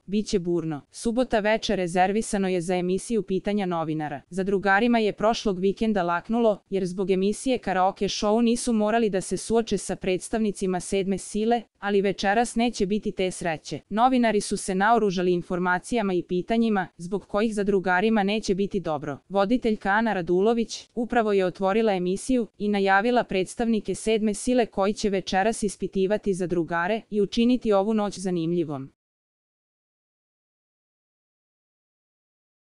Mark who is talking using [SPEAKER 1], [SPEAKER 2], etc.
[SPEAKER 1] biće burno. Subota večer rezervisano je za emisiju Pitanja novinara. Zadrugarima je prošlog vikenda laknulo, jer zbog emisije Karaoke show nisu morali da se suoče sa predstavnicima sedme sile, ali večeras neće biti te sreće. Novinari su se naoružali informacijama i pitanjima, zbog kojih zadrugarima neće biti dobro. Voditeljka Ana Radulović upravo je otvorila emisiju i najavila predstavnike sedme sile koji će večeras ispitivati zadrugare i učiniti ovu noć zanimljivom.